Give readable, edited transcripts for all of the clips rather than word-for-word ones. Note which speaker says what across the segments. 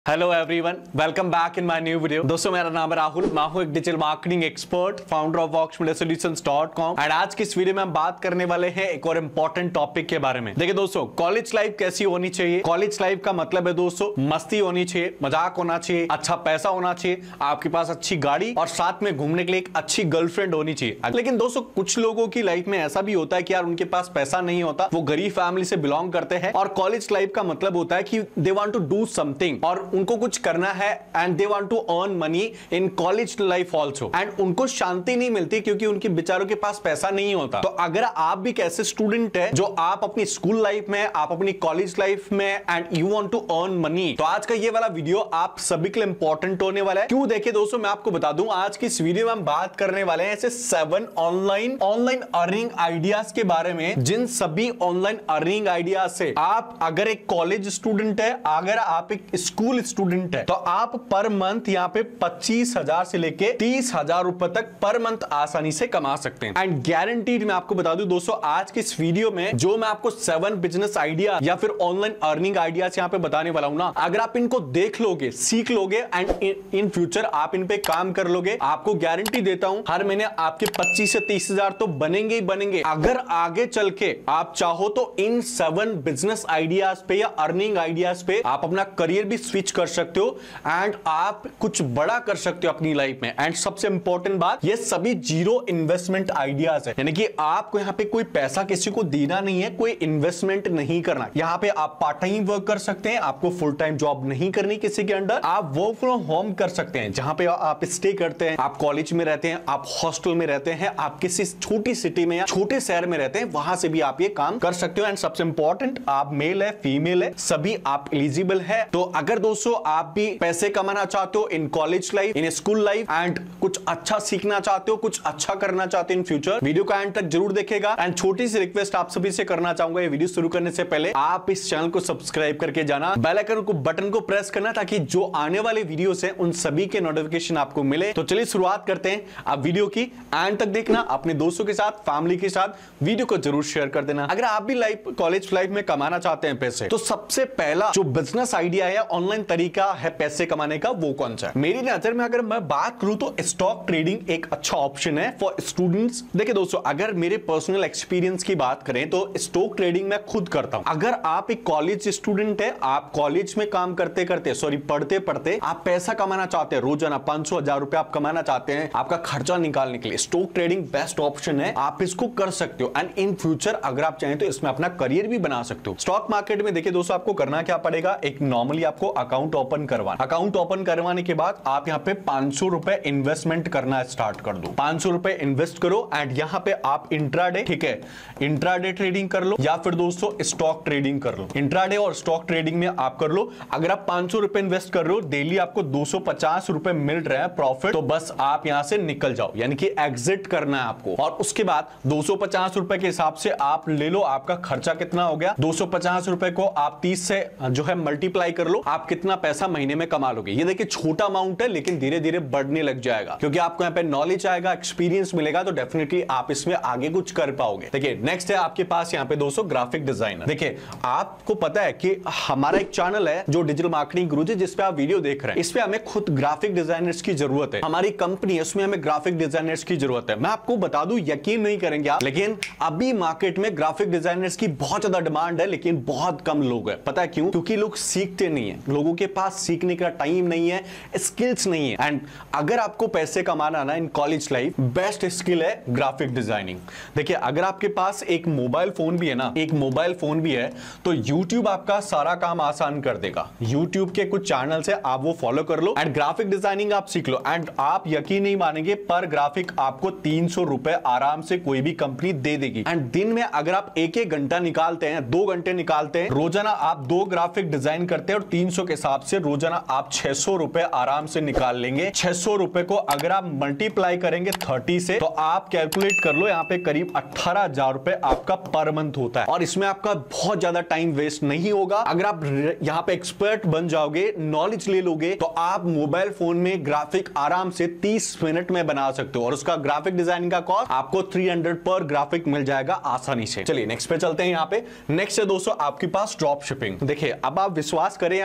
Speaker 1: Hello everyone, welcome back in my new video. दोस्तों, मेरा नाम है राहुल, मैं हूं एक digital marketing expert, founder of voxmediasolutions.com। And आज की इस वीडियो में हम बात करने वाले हैं एक और इंपॉर्टेंट टॉपिक के बारे में। देखिए दोस्तों, कॉलेज लाइफ कैसी होनी चाहिए। कॉलेज लाइफ का मतलब है दोस्तों, मस्ती होनी चाहिए, मजाक होना चाहिए, अच्छा पैसा होना चाहिए, आपके पास अच्छी गाड़ी और साथ में घूमने के लिए एक अच्छी गर्लफ्रेंड होनी चाहिए। लेकिन दोस्तों, कुछ लोगों की लाइफ में ऐसा भी होता है कि यार उनके पास पैसा नहीं होता, वो गरीब फैमिली से बिलोंग करते हैं और कॉलेज लाइफ का मतलब होता है कि they want to do something और उनको कुछ करना है and they want to earn money in college life also. And उनको शांति नहीं मिलती क्योंकि उनके बेचारों के पास पैसा नहीं होता। तो अगर आप भी कैसे स्टूडेंट है जो आप अपनी स्कूल लाइफ में, आप अपनी कॉलेज लाइफ में and you want to earn money, तो आज का ये वाला वीडियो आप सभी के लिए इंपॉर्टेंट होने वाला है। क्यों? देखिए दोस्तों, मैं आपको बता दूं, आज की इस वीडियो में हम बात करने वाले हैं ऐसे 7 ऑनलाइन अर्निंग आइडियाज के बारे में, जिन सभी ऑनलाइन अर्निंग आइडियाज से आप अगर एक कॉलेज स्टूडेंट है, अगर आप एक स्कूल स्टूडेंट है, तो आप पर मंथ यहाँ पे 25,000 से लेके 30,000 रुपए तक पर मंथ आसानी से कमा सकते हैं। एंड गारंटीड मैं आपको बता दूं दोस्तों, आज के इस वीडियो में जो मैं आपको 7 बिजनेस आइडिया या फिर ऑनलाइन अर्निंग आइडियाज यहाँ पे बताने वाला हूं ना, अगर आप इनको देख लोगे, सीख लोगे एंड इन फ्यूचर आप इन पे काम कर लोगे, आपको गारंटी देता हूं हर महीने आपके 25 से 30,000 तो बनेंगे ही बनेंगे। अगर आगे चल के आप चाहो तो इन 7 बिजनेस आइडियाज पे या अर्निंग आइडियाज पे आप अपना करियर भी स्विच कर सकते हो एंड आप कुछ बड़ा कर सकते हो अपनी लाइफ में। एंड सबसे इंपॉर्टेंट बात, ये सभी जीरो इन्वेस्टमेंट आइडियाज है, यानी कि आपको यहाँ पे कोई पैसा किसी को देना नहीं है, कोई इन्वेस्टमेंट नहीं करना। यहाँ पे आप पार्ट टाइम वर्क कर सकते हैं, आपको फुल टाइम जॉब नहीं करनी किसी के अंडर, आप वर्क फ्रॉम होम कर सकते हैं, जहां पे आप स्टे करते हैं, आप कॉलेज में रहते हैं, आप हॉस्टल में रहते हैं, आप किसी छोटी सिटी में या छोटे शहर में रहते हैं, वहां से भी आप ये काम कर सकते हो। एंड सबसे इंपॉर्टेंट, आप मेल है, फीमेल है, सभी आप एलिजिबल है। तो अगर दोस्तों आप भी पैसे कमाना चाहते हो in college life, in school life and कुछ अच्छा सीखना चाहते हो, कुछ अच्छा करना चाहते हो इन फ्यूचर, वीडियो का एंड तक जरूर देखेगा। एंड छोटी सी रिक्वेस्ट आप सभी से करना चाहूंगा, ये वीडियो शुरू करने से पहले आप इस चैनल को सब्सक्राइब करके जाना, बेल आइकन को बटन को प्रेस करना, ताकि जो आने वाले वीडियोस हैं उन सभी के नोटिफिकेशन आपको मिले। तो चलिए शुरुआत करते हैं। आप वीडियो की एंड तक देखना, अपने दोस्तों के साथ, फैमिली के साथ वीडियो को जरूर शेयर कर देना। अगर आप भी कॉलेज लाइफ में कमाना चाहते हैं पैसे, तो सबसे पहला जो बिजनेस आइडिया है, ऑनलाइन तरीका है पैसे कमाने का, वो कौन सा है? मेरी नजर में अगर मैं बात करूं तो स्टॉक ट्रेडिंग एक अच्छा ऑप्शन है फॉर स्टूडेंट्स। देखिए दोस्तों, अगर मेरे पर्सनल एक्सपीरियंस की बात करें तो स्टॉक ट्रेडिंग मैं खुद करता हूं। अगर आप एक कॉलेज स्टूडेंट है, आप कॉलेज में काम करते करते पढ़ते पढ़ते आप पैसा कमाना चाहते हैं, रोजाना 500 1000 रुपए आप कमाना चाहते हैं आपका खर्चा निकालने के लिए, स्टॉक ट्रेडिंग बेस्ट ऑप्शन है, आप इसको कर सकते हो। एंड इन फ्यूचर अगर आप चाहें तो इसमें अपना करियर भी बना सकते हो। स्टॉक मार्केट में देखिए दोस्तों, आपको करना क्या पड़ेगा, एक नॉर्मली आपको अकाउंट ओपन करवाना, अकाउंट ओपन करवाने के बाद आप यहाँ पे 500 रुपए इन्वेस्टमेंट करना स्टार्ट कर दो। 500 रुपए इन्वेस्ट करो एंड यहाँ पे आप इंट्राडे, ठीक है, इंट्राडे ट्रेडिंग कर लो या फिर दोस्तों स्टॉक ट्रेडिंग कर लो। इंट्राडे और स्टॉक ट्रेडिंग में आप कर लो। अगर आप 500 रुपए इन्वेस्ट कर रहे हो, डेली आपको 250 रुपए मिल रहा है प्रॉफिट, तो बस आप यहां से निकल जाओ, यानी कि एग्जिट करना है आपको। और उसके बाद 250 रुपए के हिसाब से आप ले लो, आपका खर्चा कितना हो गया, 250 रुपए को आप 30 से जो है मल्टीप्लाई कर लो, आप कितना पैसा महीने में कमा लोगे। ये देखिए छोटा अमाउंट है, लेकिन धीरे धीरे बढ़ने लग जाएगा क्योंकि आपको यहाँ पे नॉलेज आएगा, एक्सपीरियंस मिलेगा, तो डेफिनेटली आप इसमें आगे कुछ कर पाओगे। देखिए नेक्स्ट है आपके पास यहाँ पे दोस्तों ग्राफिक डिजाइनर। देखिए आपको पता है कि हमारा एक चैनल है जो डिजिटल मार्केटिंग गुरुजी, जिस पे आप वीडियो देख रहे हैं, इस पे हमें खुद ग्राफिक डिजाइनर्स की जरूरत है। हमारी कंपनी है, उसमें हमें ग्राफिक डिजाइनर्स की जरूरत है। मैं आपको बता दूं, यकीन नहीं करेंगे आप, लेकिन अभी मार्केट में ग्राफिक डिजाइनर्स की बहुत ज्यादा डिमांड है, लेकिन बहुत कम लोग हैं। पता है क्यों? क्योंकि लोग सीखते नहीं है, लोगों के पास सीखने का टाइम नहीं है, स्किल्स नहीं है। एंड अगर आपको पैसे कमाना ना in college life, best skill है ग्राफिक डिजाइनिंग। देखिए अगर आपके पास एक मोबाइल फोन भी है ना, एक मोबाइल फोन भी है, तो YouTube आपका सारा काम आसान कर देगा। YouTube के कुछ चैनल्स है, आप वो फॉलो कर लो एंड ग्राफिक डिजाइनिंग आप सीख लो। एंड आप यकीन नहीं मानेंगे, पर ग्राफिक आपको 300 रुपए आराम से कोई भी कंपनी दे देगी। एंड दिन में अगर आप 1-1 घंटा निकालते हैं, 2 घंटे निकालते हैं, रोजाना आप 2 ग्राफिक डिजाइन करते हैं और 300 के हिसाब से रोजाना आप 600 रुपए आराम से निकाल लेंगे। 600 रुपए को अगर आप मल्टीप्लाई करेंगे 30 से, तो आप कैलकुलेट कर लो, यहाँ पे करीब 18,000 रुपए आपका पर मंथ होता है। और इसमें आपका बहुत ज्यादा टाइम वेस्ट नहीं होगा। अगर आप यहाँ पे एक्सपर्ट बन जाओगे, नॉलेज ले लोगे, तो आप मोबाइल फोन में ग्राफिक आराम से 30 मिनट में बना सकते हो। और उसका ग्राफिक डिजाइनिंग का कॉस्ट आपको 300 पर ग्राफिक मिल जाएगा आसानी से। चलिए नेक्स्ट पे चलते हैं। यहाँ पे नेक्स्ट है दोस्तों आपके पास ड्रॉप शिपिंग। देखिए अब आप विश्वास करें या ना करें,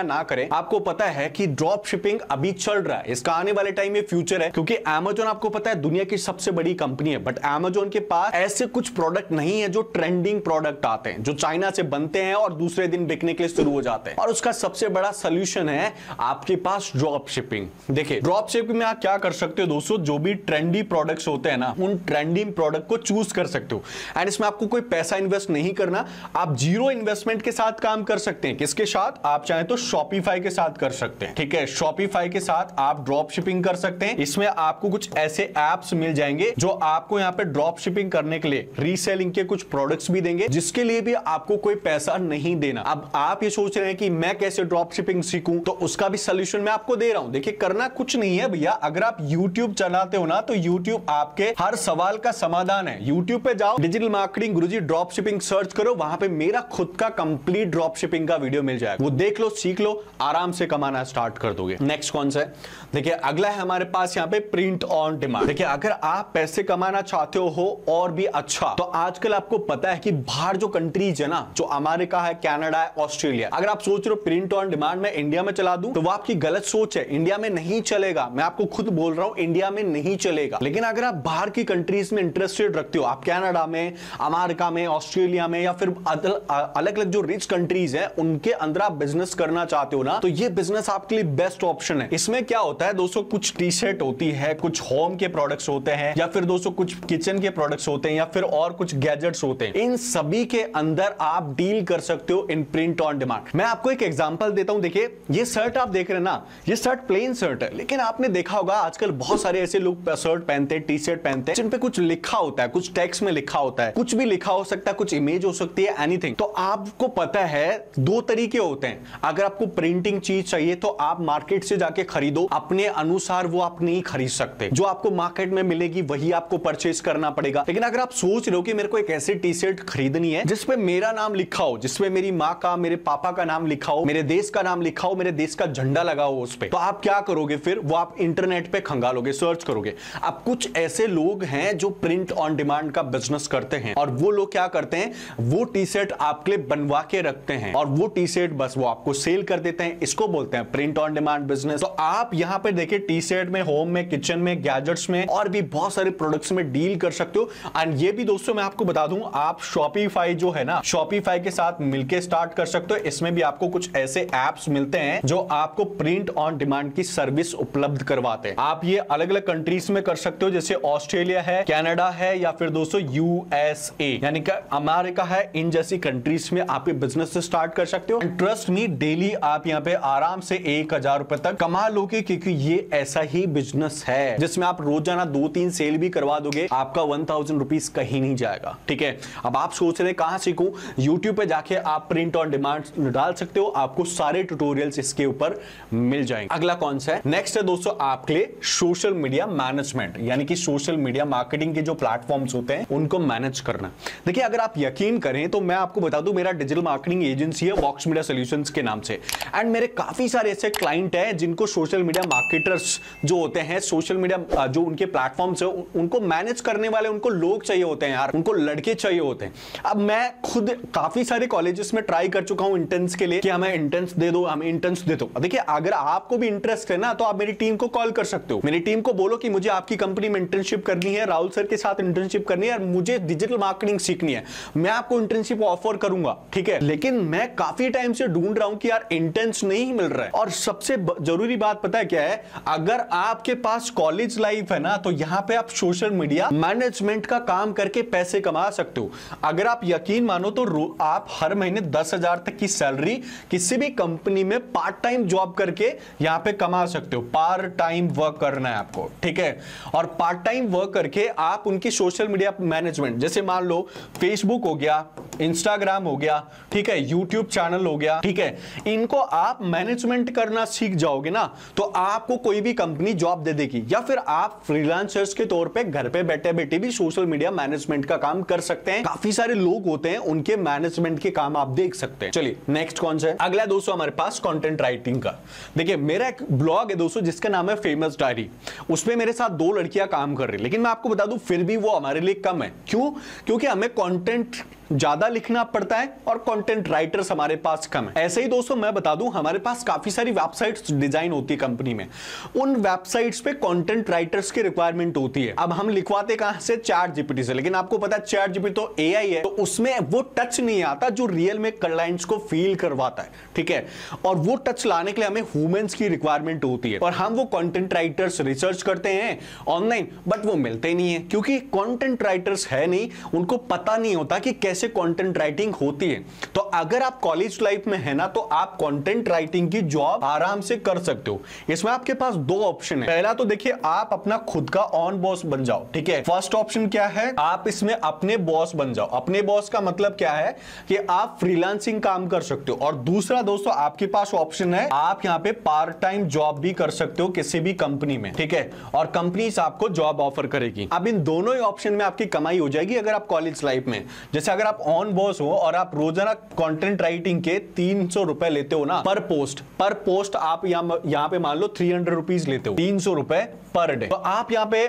Speaker 1: पे आपको पता है कि ड्रॉप शिपिंग अभी चल रहा है, इसका आने वाले टाइम में फ्यूचर है, क्योंकि Amazon आपको पता है दुनिया की सबसे बड़ी कंपनी है, बट Amazon के पास ऐसे कुछ प्रोडक्ट नहीं है जो ट्रेंडिंग प्रोडक्ट आते हैं, जो चाइना से बनते हैं और दूसरे दिन बिकने के लिए शुरू हो जाते हैं। और उसका सबसे बड़ा सोल्यूशन है आपके पास ड्रॉप शिपिंग। देखिए ड्रॉप शिपिंग में आप क्या कर सकते हो दोस्तों, जो भी ट्रेंडी प्रोडक्ट्स होते हैं ना, उन ट्रेंडिंग प्रोडक्ट को चूज कर सकते हो, एंड इसमें आपको कोई पैसा इन्वेस्ट नहीं करना, आप जीरो इन्वेस्टमेंट के साथ काम कर सकते हैं। किसके साथ? आप चाहें तो शॉपिफाई के साथ कर सकते हैं, ठीक है। शॉपिफाई के साथ आप ड्रॉप शिपिंग कर सकते हैं। इसमें आपको कुछ ऐसे एप्स मिल जाएंगे जो आपको यहाँ पे ड्रॉप शिपिंग करने के लिए रीसेलिंग के कुछ प्रोडक्ट्स भी देंगे, जिसके लिए भी आपको कोई पैसा नहीं देना। अब आप ये सोच रहे हैं कि मैं कैसे ड्रॉप शिपिंग सीखूं, तो उसका भी सोल्यूशन मैं आपको दे रहा हूं। देखिए करना कुछ नहीं है भैया, अगर आप YouTube चलाते हो ना, तो YouTube आपके हर सवाल का समाधान है। YouTube पे जाओ, digital marketing Guruji drop shipping search करो, वहां पे मेरा खुद का कंप्लीट ड्रॉप शिपिंग का वीडियो मिल जाएगा, वो देख लो, सीख लो, आराम से कमाना स्टार्ट कर दोगे। नेक्स्ट कौन सा है? देखिए अगला है हमारे पास यहाँ पे प्रिंट ऑन डिमांड। देखिए अगर आप पैसे कमाना चाहते हो और भी अच्छा, तो आजकल आपको पता है कि बाहर जो कंट्रीज है ना, जो अमेरिका है, कनाडा है, ऑस्ट्रेलिया, अगर आप सोच रहे हो प्रिंट ऑन डिमांड में इंडिया में चला दूं, तो वो आपकी गलत सोच है। इंडिया में नहीं चलेगा, मैं आपको खुद बोल रहा हूं, इंडिया में नहीं चलेगा। लेकिन अगर आप बाहर की कंट्रीज में इंटरेस्टेड रखते हो, आप कनाडा में, अमेरिका में, ऑस्ट्रेलिया में, या फिर अलग अलग जो रिच कंट्रीज है उनके अंदर आप बिजनेस करना चाहते हो ना, तो ये बिजनेस आपके लिए बेस्ट ऑप्शन है। इसमें क्या होता है दोस्तों, कुछ टी शर्ट होती है, कुछ होम के प्रोडक्ट्स होते हैं, या फिर दोस्तों कुछ किचन के प्रोडक्ट्स होते हैं, या फिर और कुछ गैजेट्स होते हैं। इन सभी के अंदर आप डील कर सकते हो इन प्रिंट ऑन डिमांड। मैं आपको एक एग्जांपल देता हूं। देखिए ये शर्ट आप देख रहे हैं ना, ये शर्ट प्लेन शर्ट है, लेकिन आपने देखा होगा आजकल बहुत सारे ऐसे लोग शर्ट पहनते हैं, टी शर्ट पहनते हैं, जिन पे कुछ लिखा होता है, कुछ टेक्स्ट में लिखा होता है, कुछ भी लिखा हो सकता है, कुछ इमेज हो सकती है, एनीथिंग। तो आपको पता है दो तरीके होते हैं। अगर आपको प्रिंटिंग चीज चाहिए तो आप मार्केट से जाके खरीदो, अपने अनुसार वो आप नहीं खरीद सकते, जो आपको मार्केट में मिलेगी वही आपको परचेज करना पड़ेगा। लेकिन अगर आप सोच रहे हो कि मेरे को एक ऐसी टी शर्ट खरीदनी है जिसपे मेरा नाम लिखा हो, जिसपे मेरी माँ का, मेरे पापा का नाम लिखा हो, मेरे देश का नाम लिखा हो, मेरे देश का झंडा लगा हो उस पे, तो आप क्या करोगे फिर? वो आप इंटरनेट पे खंगालोगे, सर्च करोगे। अब कुछ ऐसे लोग हैं जो प्रिंट ऑन डिमांड का बिजनेस करते हैं, और वो लोग क्या करते हैं, वो टी शर्ट आपके लिए बनवा के रखते हैं, और वो टी शर्ट बस वो आपको सेल कर देते हैं। इसको बोलते हैं प्रिंट ऑन डिमांड बिजनेस। तो आप यहां पे देखिए टी शर्ट में, होम में, किचन में, गैजेट्स में, और भी बहुत सारे प्रोडक्ट्स में डील कर सकते हो। एंड ये भी दोस्तों मैं आपको बता दूं, आप शॉपिफाई जो है ना, शॉपिफाई के साथ मिलकर स्टार्ट कर सकते हो। इसमें भी आपको कुछ ऐसे एप्स मिलते हैं जो आपको प्रिंट ऑन डिमांड की सर्विस उपलब्ध करवाते हैं। आप ये अलग अलग कंट्रीज में कर सकते हो, जैसे ऑस्ट्रेलिया है, कनाडा है, या फिर दोस्तों यूएसए यानी कि अमेरिका है। इन जैसी कंट्रीज में आप ये बिजनेस से स्टार्ट कर सकते हो। ट्रस्ट मी, डेली आप यहाँ पे आराम से 1000 रुपए तक कमा लोगे, क्योंकि ये ऐसा ही बिजनेस है जिसमें आप रोजाना 2-3 सेल भी करवा दोगे, आपका 1000 रुपीज कहीं नहीं जाएगा, ठीक है। अब आप सोच रहे कहां सीखूं? YouTube पे जाके आप प्रिंट ऑन डिमांड डाल सकते हो, आपको सारे ट्यूटोरियल्स इसके ऊपर मिल जाएंगे। अगला कौन सा है? नेक्स्ट है दोस्तों आपके लिए सोशल मीडिया मैनेजमेंट, यानी कि सोशल मीडिया मार्केटिंग के जो प्लेटफॉर्म्स होते हैं उनको मैनेज करना। देखिए अगर आप यकीन करें तो मैं आपको बता दूं, मेरा डिजिटल मार्केटिंग एजेंसी है वॉक्स मीडिया सॉल्यूशंस के नाम से, एंड मेरे काफी सारे ऐसे क्लाइंट हैं जिनको सोशल मीडिया मार्केटर्स जो होते हैं, सोशल मीडिया जो उनके प्लेटफॉर्म्स है उनको मैनेज करने वाले, उनको लोग चाहिए होते हैं यार, उनको लड़के चाहिए होते हैं। अब मैं खुद काफी सारे कॉलेजेस में ट्राई कर चुका हूं इंटर्न्स के लिए कि हमें इंटर्न्स दे दो, हमें इंटर्न्स दे दो। देखिए अगर आपको भी इंटरेस्ट है ना, तो आप मेरी टीम को कॉल कर सकते हो, मेरी टीम को बोलो कि मुझे आपकी कंपनी में इंटर्नशिप करनी है, राहुल सर के साथ इंटर्नशिप करनी है, मुझे डिजिटल मार्केटिंग सीखनी है, मैं आपको इंटर्नशिप ऑफर करूंगा, ठीक है। लेकिन मैं काफी टाइम से ढूंढ रहा हूं कि यार इंटर्न्स नहीं मिल रहा है। और सबसे जरूरी बात पता है क्या है? अगर आपके पास कॉलेज लाइफ है ना, तो यहां पे आप सोशल मीडिया मैनेजमेंट का काम करके पैसे कमा सकते हो। अगर आप यकीन मानो तो आप हर महीने 10,000 तक की सैलरी किसी भी कंपनी में पार्ट टाइम जॉब करके यहां पे कमा सकते हो। पार्ट टाइम वर्क करना है आपको, ठीक है। और पार्ट टाइम वर्क करके आप उनकी सोशल मीडिया मैनेजमेंट, जैसे मान लो फेसबुक हो गया, इंस्टाग्राम हो गया, ठीक है, यूट्यूब चैनल हो गया, ठीक है, इनको आप मैनेजमेंट करना सीख जाओगे ना, तो आपको कोई भी कंपनी जॉब दे देगी, या फिर आप फ्रीलांसर्स के तौर पे घर पे बैठे बैठे भी सोशल मीडिया मैनेजमेंट का काम कर सकते हैं। काफी सारे लोग होते हैं, उनके मैनेजमेंट के काम आप देख सकते हैं। चलिए नेक्स्ट कौन सा है? अगला दोस्तों हमारे पास कंटेंट राइटिंग का। देखिए मेरा एक ब्लॉग है दोस्तों जिसका नाम है फेमस डायरी, उसमें मेरे साथ 2 लड़कियां काम कर रही, लेकिन मैं आपको बता दूं फिर भी वो हमारे लिए कम है। क्यों? क्योंकि हमें कंटेंट ज्यादा लिखना पड़ता है और कंटेंट राइटर्स हमारे पास कम है। ऐसे ही दोस्तों मैं बता दूं, हमारे पास काफी सारी वेबसाइट्स डिजाइन होती है कंपनी में, उन वेबसाइट्स पे कंटेंट राइटर्स की रिक्वायरमेंट होती है। अब हम लिखवाते कहां से? चैट जीपीटी से। लेकिन आपको पता है चैट जीपीटी तो एआई है, तो उसमें वो टच नहीं आता जो रियल में क्लाइंट्स को फील करवाता है, ठीक है। और वो टच लाने के लिए हमें ह्यूमंस की रिक्वायरमेंट होती है, और हम वो कंटेंट राइटर्स रिसर्च करते हैं ऑनलाइन, बट वो मिलते नहीं है क्योंकि कंटेंट राइटर्स है नहीं, उनको पता नहीं होता कि कैसे कंटेंट राइटिंग होती है। तो अगर आप कॉलेज लाइफ में है ना, तो आप कंटेंट राइटिंग की जॉब आराम से कर सकते हो। इसमें आपके पास दो ऑप्शन है। पहला तो देखिए, आप अपना खुद का ऑन बॉस बन जाओ, ठीक है। फर्स्ट ऑप्शन क्या है? आप इसमें अपने बॉस बन जाओ। अपने बॉस का मतलब क्या है कि आप फ्रीलांसिंग काम कर सकते हो। और दूसरा दोस्तों, आपके पास ऑप्शन है, आप यहां पे पार्ट टाइम जॉब भी कर सकते हो किसी भी कंपनी में, ठीक है। और कंपनी आपको जॉब ऑफर करेगी। अब इन दोनों ही ऑप्शन में आपकी कमाई हो जाएगी अगर आप कॉलेज लाइफ में। जैसे अगर आप ऑन बॉस हो और आप रोजाना कंटेंट राइटिंग के 300 रुपए लेते हो ना पर पोस्ट आप यहां पे मान लो 300 रुपीज लेते हो, 300 रुपए पर डे। तो आप यहाँ पे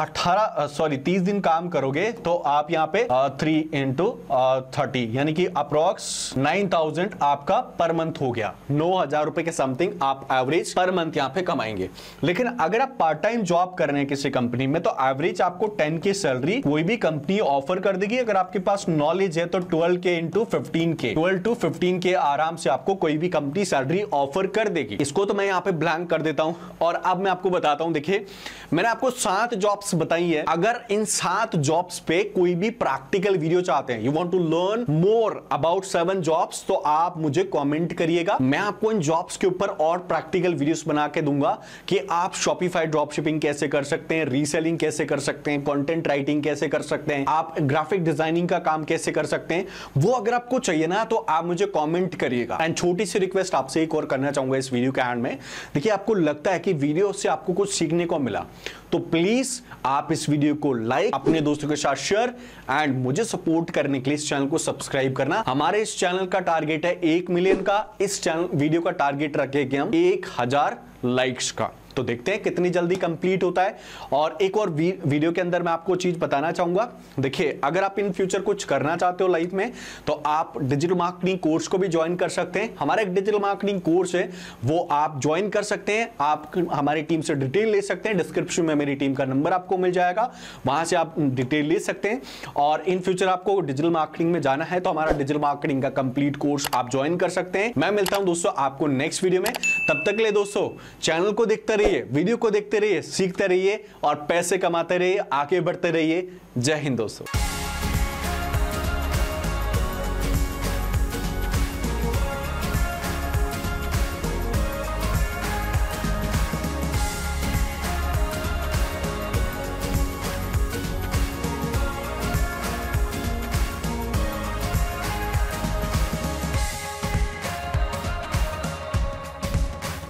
Speaker 1: 30 दिन काम करोगे, तो आप यहाँ पे 3 into 30 यानी कि अप्रोक्स 9000 आपका पर मंथ हो गया। 9000 रुपए के समथिंग आप एवरेज पर मंथ यहाँ पे कमाएंगे। लेकिन अगर आप पार्ट टाइम जॉब कर रहे हैं किसी कंपनी में, तो एवरेज आपको 10 की सैलरी कोई भी कंपनी ऑफर कर देगी। अगर आपके पास नॉलेज है तो 12K into 15K, 12 to 15K आराम से आपको कोई भी कंपनी सैलरी ऑफर कर देगी। इसको तो मैं यहाँ पे ब्लैंक कर देता हूं और अब मैं आपको बताता हूं। देखिए, मैंने आपको 7 जॉब्स बताई है। अगर इन 7 जॉब्स पे कोई भी प्रैक्टिकल वीडियो चाहते हैं, you want to learn more about 7 jobs, तो आप मुझे कमेंट करिएगा। मैं आपको इन जॉब्स के ऊपर और प्रैक्टिकल वीडियोस बना के दूंगा कि आप शॉपिफाई ड्रॉपशिपिंग कैसे कर सकते हैं, रीसेलिंग कैसे कर सकते हैं, कंटेंट राइटिंग कैसे कर सकते हैं, आप ग्राफिक डिजाइनिंग का काम कैसे कर सकते हैं। वो अगर आपको चाहिए ना, तो आप मुझे कमेंट करिएगा। एंड छोटी सी रिक्वेस्ट आपसे एक और करना चाहूंगा इस वीडियो के एंड में। देखिए, आपको लगता है कि वीडियो से आपको कुछ सीखने को मिला, तो प्लीज आप इस वीडियो को लाइक, अपने दोस्तों के साथ शेयर, एंड मुझे सपोर्ट करने के लिए इस चैनल को सब्सक्राइब करना। हमारे इस चैनल का टारगेट है 1 मिलियन का। इस चैनल वीडियो का टारगेट रखेंगे हम 1000 लाइक्स का। तो देखते हैं कितनी जल्दी कंप्लीट होता है। और एक और वीडियो के अंदर मैं आपको चीज बताना चाहूंगा। देखिए, अगर आप इन फ्यूचर कुछ करना चाहते हो लाइफ में, तो आप डिजिटल मार्केटिंग कोर्स को भी ज्वाइन कर सकते हैं। हमारा एक डिजिटल मार्केटिंग कोर्स है, वो आप ज्वाइन कर सकते हैं। आप हमारी टीम से डिटेल ले सकते हैं। डिस्क्रिप्शन में मेरी टीम का नंबर आपको मिल जाएगा, वहां से आप डिटेल ले सकते हैं। और इन फ्यूचर आपको डिजिटल मार्केटिंग में जाना है, तो हमारा डिजिटल मार्केटिंग का कंप्लीट कोर्स आप ज्वाइन कर सकते हैं। मैं मिलता हूं दोस्तों आपको नेक्स्ट वीडियो में। तब तक के लिए दोस्तों, चैनल को देखते रहिए, वीडियो को देखते रहिए, सीखते रहिए और पैसे कमाते रहिए, आगे बढ़ते रहिए। जय हिंद दोस्तों।